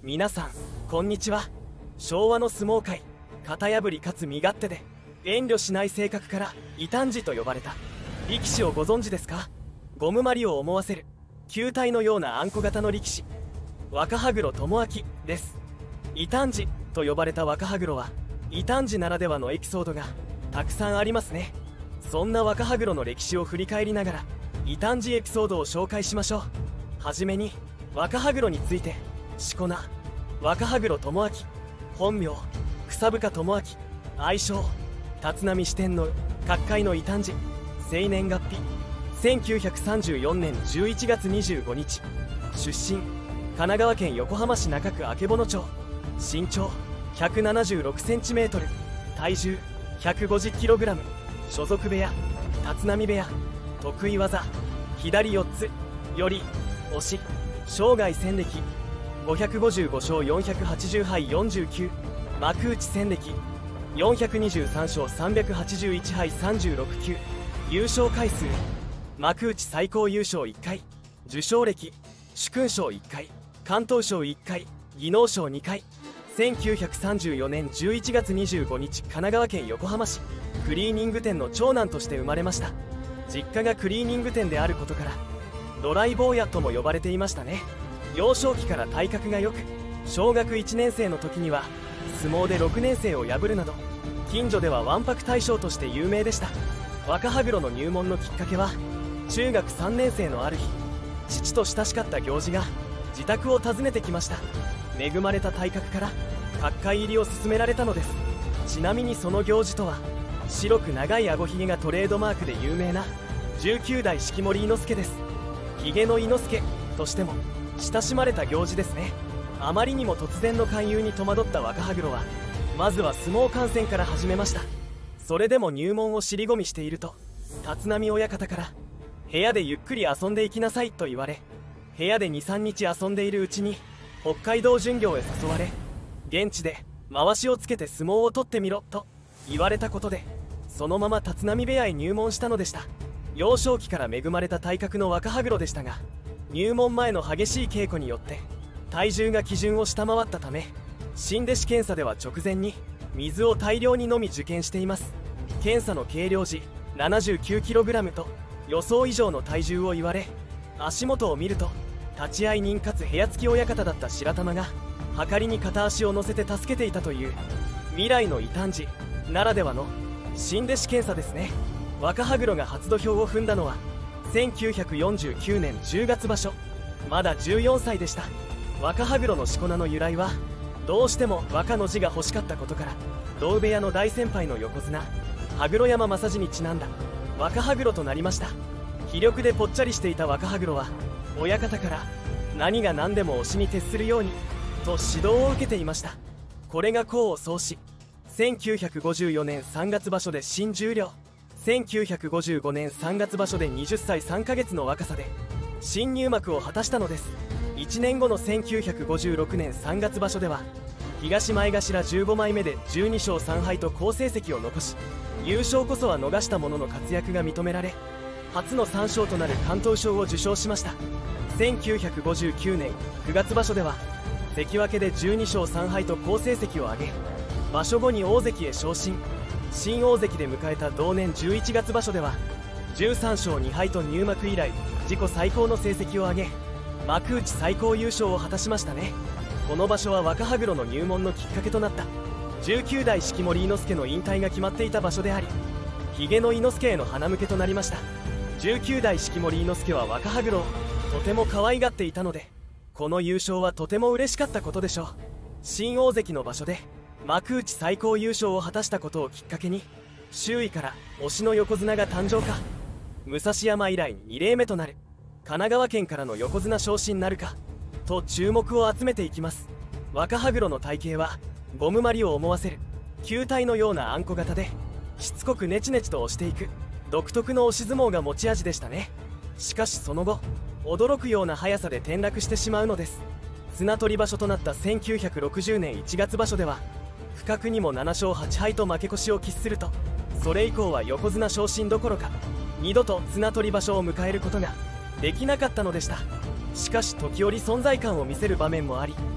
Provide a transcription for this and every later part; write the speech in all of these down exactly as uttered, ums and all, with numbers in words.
皆さんこんにちは。昭和の相撲界、型破りかつ身勝手で遠慮しない性格から異端児と呼ばれた力士をご存知ですか？ゴムまりを思わせる球体のようなあんこ型の力士、若羽黒智明です。異端児と呼ばれた若羽黒は異端児ならではのエピソードがたくさんありますね。そんな若羽黒の歴史を振り返りながら異端児エピソードを紹介しましょう。はじめに若羽黒について。しこ名若羽黒智明、本名草深智明、愛称立浪四天王、各界の異端児。生年月日せんきゅうひゃくさんじゅうよねんじゅういちがつにじゅうごにち。出身神奈川県横浜市中区曙町。身長 ひゃくななじゅうろくセンチメートル、体重 ひゃくごじゅっキログラム。 所属部屋立浪部屋。得意技左よっつより押し。生涯戦歴ごひゃくごじゅうごしょうよんひゃくはちじゅうはいよんじゅうきゅう。幕内戦歴よんひゃくにじゅうさんしょうさんびゃくはちじゅういちはいさんじゅうろくきゅう。優勝回数幕内最高優勝いっかい。受賞歴殊勲賞いっかい、敢闘賞いっかい、技能賞にかい。せんきゅうひゃくさんじゅうよねんじゅういちがつにじゅうごにち、神奈川県横浜市。クリーニング店の長男として生まれました。実家がクリーニング店であることからドライ坊やとも呼ばれていましたね。幼少期から体格が良く、小学いちねんせいの時には相撲でろくねんせいを破るなど近所ではわんぱく大将として有名でした。若羽黒の入門のきっかけは中学さんねんせいのある日、父と親しかった行司が自宅を訪ねてきました。恵まれた体格から角界入りを勧められたのです。ちなみにその行司とは白く長いあごひげがトレードマークで有名なじゅうきゅうだい式守伊之助です。ひげの伊之助としても親しまれた行司ですね。あまりにも突然の勧誘に戸惑った若羽黒はまずは相撲観戦から始めました。それでも入門を尻込みしていると立浪親方から部屋でゆっくり遊んでいきなさいと言われ、部屋でにさんにち遊んでいるうちに北海道巡業へ誘われ、現地でまわしをつけて相撲を取ってみろと言われたことでそのまま立浪部屋へ入門したのでした。幼少期から恵まれた体格の若羽黒でしたが、入門前の激しい稽古によって体重が基準を下回ったため、新弟子検査では直前に水を大量に飲み受験しています。検査の計量時 ななじゅうきゅうキログラム と予想以上の体重を言われ、足元を見ると立ち会い人かつ部屋付き親方だった白玉がはかりに片足を乗せて助けていたという未来の異端児ならではの新弟子検査ですね。若羽黒が初土俵を踏んだのはせんきゅうひゃくよんじゅうきゅうねんじゅうがつ場所。まだじゅうよんさいでした。若羽黒のしこ名の由来はどうしても若の字が欲しかったことから、同部屋の大先輩の横綱羽黒山正治にちなんだ若羽黒となりました。気力でぽっちゃりしていた若羽黒は親方から何が何でも推しに徹するようにと指導を受けていました。これが功を奏し、せんきゅうひゃくごじゅうよねんさんがつ場所で新十両、せんきゅうひゃくごじゅうごねんさんがつ場所ではたちさんかげつの若さで新入幕を果たしたのです。いちねんごのせんきゅうひゃくごじゅうろくねんさんがつ場所では東前頭じゅうごまいめでじゅうにしょうさんはいと好成績を残し、優勝こそは逃したものの活躍が認められ、初のさんしょうとなる敢闘賞を受賞しました。せんきゅうひゃくごじゅうきゅうねんくがつ場所では関脇でじゅうにしょうさんはいと好成績を挙げ、場所後に大関へ昇進。新大関で迎えた同年じゅういちがつ場所ではじゅうさんしょうにはいと入幕以来自己最高の成績を挙げ、幕内最高優勝を果たしましたね。この場所は若羽黒の入門のきっかけとなったじゅうきゅうだい式守伊之助の引退が決まっていた場所であり、ひげの伊之助への鼻向けとなりました。じゅうきゅうだい式守伊之助は若羽黒をとても可愛がっていたので、この優勝はとても嬉しかったことでしょう。新大関の場所で幕内最高優勝を果たしたことをきっかけに、周囲から推しの横綱が誕生か、武蔵山以来にれいめとなる神奈川県からの横綱昇進なるかと注目を集めていきます。若羽黒の体型はゴムまりを思わせる球体のようなあんこ型で、しつこくネチネチと押していく独特の押し相撲が持ち味でしたね。しかしその後驚くような速さで転落してしまうのです。綱取り場所となったせんきゅうひゃくろくじゅうねんいちがつ場所では不覚にもななしょうはちはいと負け越しを喫すると、それ以降は横綱昇進どころか二度と綱取り場所を迎えることができなかったのでした。しかし時折存在感を見せる場面もあり、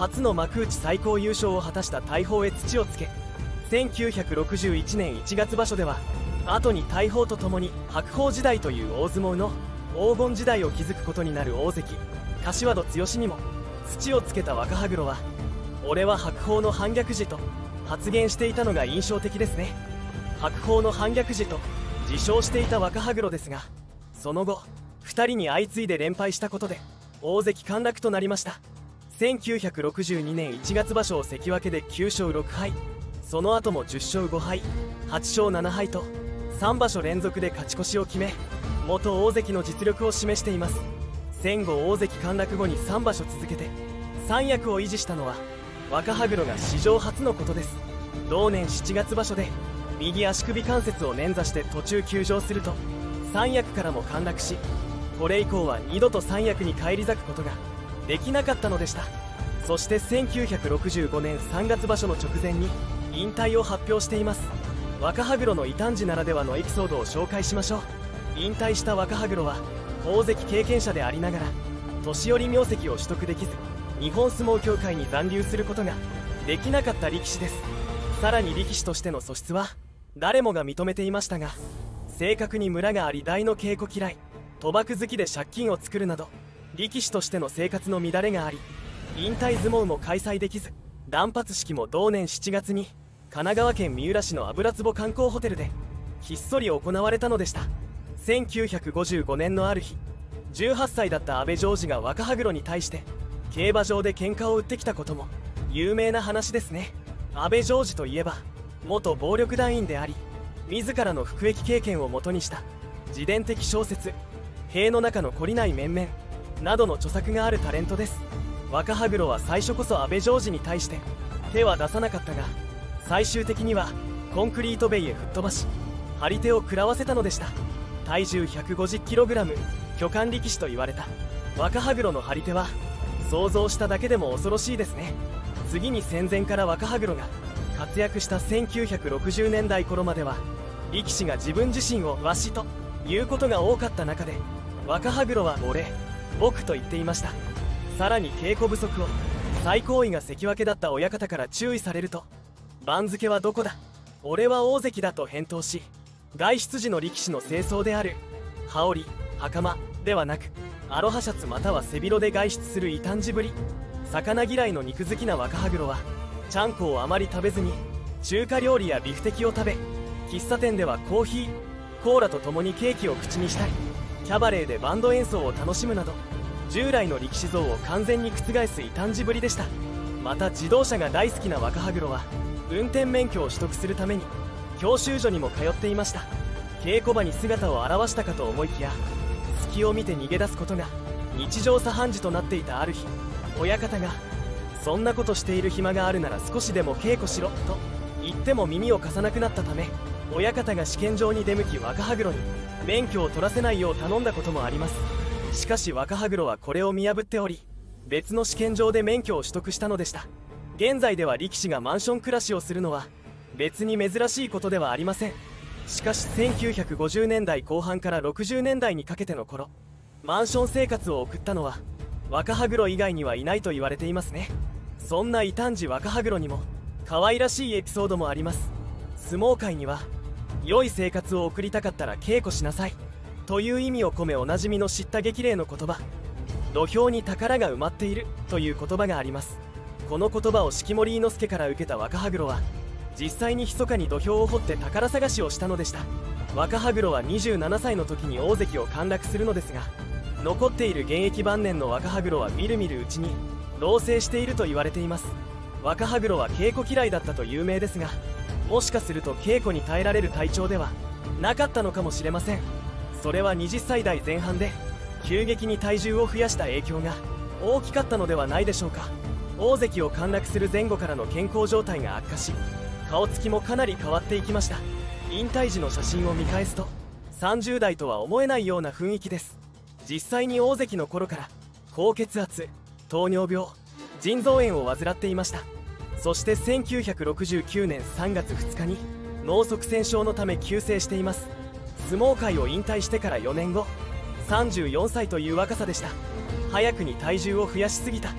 初の幕内最高優勝を果たした大鵬へ土をつけ、せんきゅうひゃくろくじゅういちねんいちがつ場所では後に大鵬とともに白鵬時代という大相撲の黄金時代を築くことになる大関柏戸剛にも土をつけた若羽黒は、俺は白鵬の反逆児と発言していたのが印象的ですね。白鵬の反逆児と自称していた若羽黒ですが、その後ふたりに相次いで連敗したことで大関陥落となりました。せんきゅうひゃくろくじゅうにねんいちがつ場所を関脇できゅうしょうろくはい、その後もじゅっしょうごはいはちしょうななはいとさんばしょ連続で勝ち越しを決め、元大関の実力を示しています。戦後大関陥落後にさんばしょ続けて三役を維持したのは若羽黒が史上初のことです。同年しちがつ場所で右足首関節を捻挫して途中休場すると三役からも陥落し、これ以降は二度と三役に返り咲くことができなかったのでした。そしてせんきゅうひゃくろくじゅうごねんさんがつ場所の直前に引退を発表しています。若羽黒の異端児ならではのエピソードを紹介しましょう。引退した若羽黒は大関経験者でありながら年寄り名跡を取得できず、日本相撲協会に残留することができなかった力士です。さらに力士としての素質は誰もが認めていましたが、性格にムラがあり大の稽古嫌い、賭博好きで借金を作るなど力士としての生活の乱れがあり、引退相撲も開催できず、断髪式も同年しちがつに神奈川県三浦市の油壺観光ホテルでひっそり行われたのでした。せんきゅうひゃくごじゅうごねんのある日、じゅうはっさいだった阿部譲二が若羽黒に対して競馬場で喧嘩を売ってきたことも有名な話ですね。阿部譲二といえば元暴力団員であり、自らの服役経験をもとにした自伝的小説「塀の中の懲りない面々」などの著作があるタレントです。若羽黒は最初こそ阿部譲二に対して手は出さなかったが、最終的にはコンクリート塀へ吹っ飛ばし張り手を食らわせたのでした。体重 ひゃくごじゅっキログラム、 巨漢力士と言われた若羽黒の張り手は想像しただけでも恐ろしいですね。次に戦前から若羽黒が活躍したせんきゅうひゃくろくじゅうねんだい頃までは力士が自分自身をわしと言うことが多かった中で、若羽黒は俺、僕と言っていました。さらに稽古不足を最高位が関脇だった親方から注意されると、番付はどこだ、俺は大関だと返答し、外出時の力士の正装である羽織、袴ではなくアロハシャツまたは背広で外出する異端児ぶり。魚嫌いの肉好きな若羽黒はちゃんこをあまり食べずに中華料理やビフテキを食べ、喫茶店ではコーヒーコーラとともにケーキを口にしたり、キャバレーでバンド演奏を楽しむなど従来の力士像を完全に覆す異端児ぶりでした。また自動車が大好きな若羽黒は運転免許を取得するために教習所にも通っていました。稽古場に姿を現したかと思いきや、隙を見て逃げ出すことが日常茶飯事となっていたある日、親方が「そんなことしている暇があるなら少しでも稽古しろ」と言っても耳を貸さなくなったため、親方が試験場に出向き若羽黒に免許を取らせないよう頼んだこともあります。しかし若羽黒はこれを見破っており、別の試験場で免許を取得したのでした。現在では力士がマンション暮らしをするのは別に珍しいことではありません。しかしせんきゅうひゃくごじゅうねんだいこう半からろくじゅうねんだいにかけての頃、マンション生活を送ったのは若羽黒以外にはいないと言われていますね。そんな異端児若羽黒にも可愛らしいエピソードもあります。相撲界には良い生活を送りたかったら稽古しなさいという意味を込めおなじみの知った激励の言葉、土俵に宝が埋まっているという言葉があります。この言葉を式守伊之助から受けた若羽黒は実際に密かに土俵を掘って宝探しをしたのでした。若羽黒はにじゅうななさいの時に大関を陥落するのですが、残っている現役晩年の若羽黒はみるみるうちに老成していると言われています。若羽黒は稽古嫌いだったと有名ですが、もしかすると稽古に耐えられる体調ではなかったのかもしれません。それははたちだいぜん半で急激に体重を増やした影響が大きかったのではないでしょうか。大関を陥落する前後からの健康状態が悪化し、顔つきもかなり変わっていきました。引退時の写真を見返すとさんじゅうだいとは思えないような雰囲気です。実際に大関の頃から高血圧、糖尿病、腎臓炎を患っていました。そしてせんきゅうひゃくろくじゅうきゅうねんさんがつふつかに脳塞栓症のため急逝しています。相撲界を引退してからよねんご、さんじゅうよんさいという若さでした。早くに体重を増やしすぎた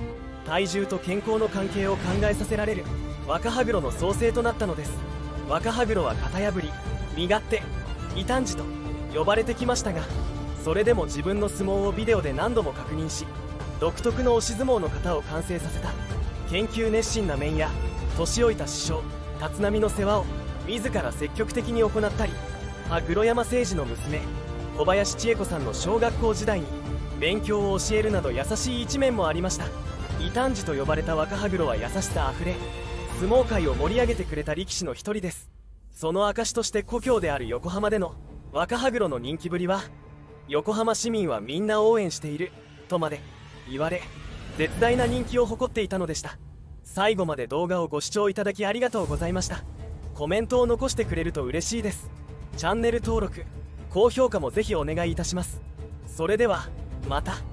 体重と健康の関係を考えさせられる若羽黒の創生となったのです。若羽黒は型破り、身勝手、異端児と呼ばれてきましたが、それでも自分の相撲をビデオで何度も確認し、独特の押し相撲の型を完成させた。研究熱心な面や年老いた師匠立浪の世話を自ら積極的に行ったり、羽黒山誠治の娘小林千恵子さんの小学校時代に勉強を教えるなど優しい一面もありました。異端児と呼ばれた若羽黒は優しさあふれ、相撲界を盛り上げてくれた力士の一人です。その証として故郷である横浜での若羽黒の人気ぶりは、横浜市民はみんな応援しているとまで言われ、絶大な人気を誇っていたのでした。最後まで動画をご視聴いただきありがとうございました。コメントを残してくれると嬉しいです。チャンネル登録、高評価もぜひお願いいたします。それではまた。